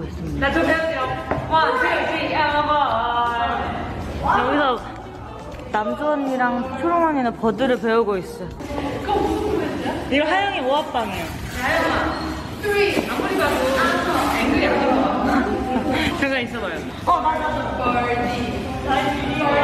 배우고 있습니다. 나도 배울게요. 1, 2, 3, 여기서 남주 언니랑 초롱 언니는 버드를 배우고 있어. 그거 무슨 소리야? 이거 하영이 모합방이에요. 나영아. 3, 아무리 봐도 앵글이 안 들어와. 잠깐 있어봐요. 맞아. 버디.